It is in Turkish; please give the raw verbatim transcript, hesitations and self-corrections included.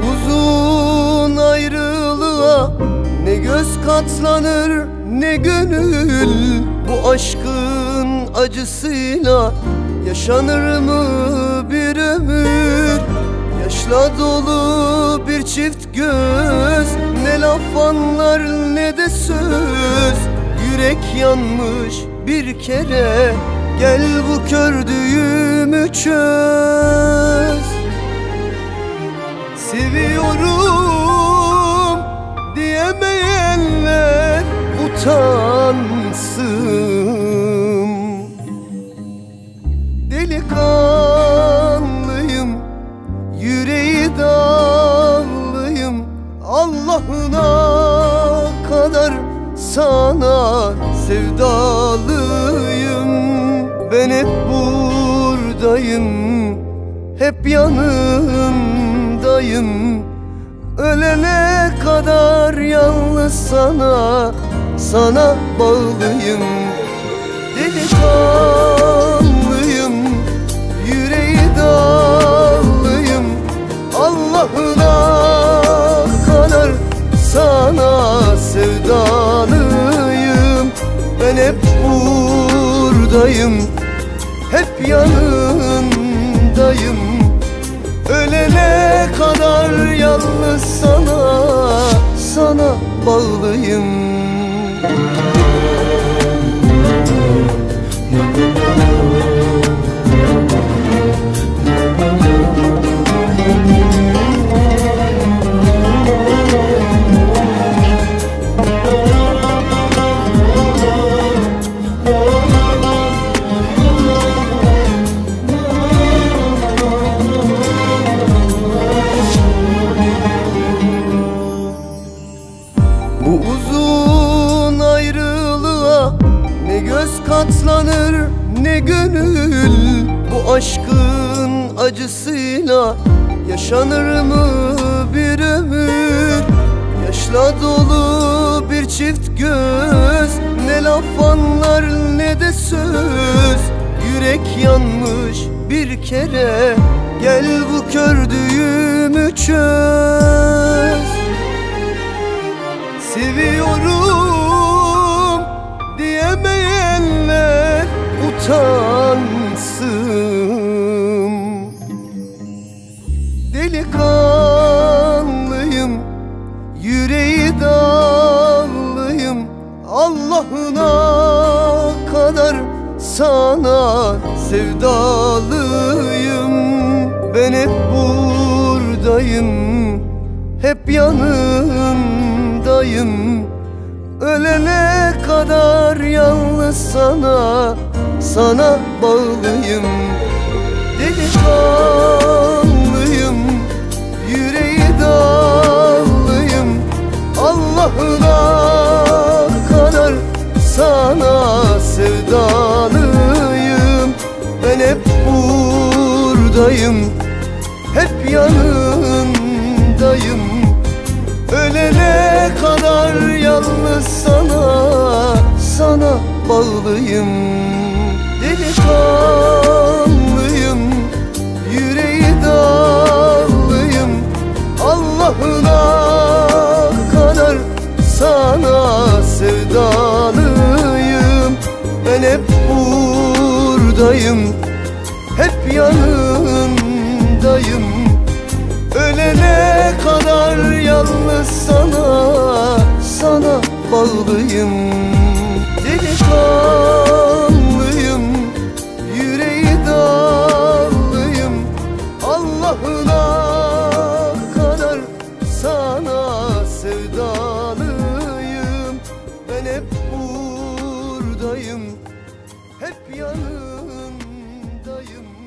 uzun ayrılığa ne göz katlanır ne gönül. Bu aşkın acısıyla yaşanır mı bir ömür? Yaşla dolu bir çift göz, ne laf anlar ne de söz. Yürek yanmış bir kere, gel bu kördüğümü çöz. Seviyorum diyemeyenler utansın. Delikanlıyım, yüreği dağlıyım, Allah'ına kadar sana sevdalıyım. Ben hep buradayım, hep yanındayım. Ölene kadar yalnız sana, sana bağlıyım. Delikanlıyım, yüreği dağlıyım, Allah'ına kadar sana sevdalıyım. Ben hep buradayım, hep yanındayım. Ölene kadar yalnız sana, sana bağlıyım. Bu uzun ayrılığa ne göz katlanır ne gönül. Bu aşkın acısıyla yaşanır mı bir ömür? Yaşla dolu bir çift göz, ne laf anlar ne de söz. Yürek yanmış bir kere, gel bu kördüğümü çöz. Seviyorum diyemeyenler utansın. Delikanlıyım, yüreği dağlıyım, Allah'ına kadar sana sevdalıyım. Ben hep buradayım, hep yanındayım. Ölene kadar yalnız sana, sana bağlıyım. Delikanlıyım, yüreği dağlıyım, Allah'ına kadar sana sevdalıyım. Ben hep buradayım, hep yanındayım. Ölene kadar yalnız sana, sana bağlıyım. Delikanlıyım, yüreği dağlıyım, Allah'ına kadar sana sevdalıyım. Ben hep buradayım, hep yanındayım. Ölene kadar yalnız sana, sana bağlıyım. Delikanlıyım, yüreği dağlıyım, Allah'ına kadar sana sevdalıyım. Ben hep buradayım, hep yanındayım.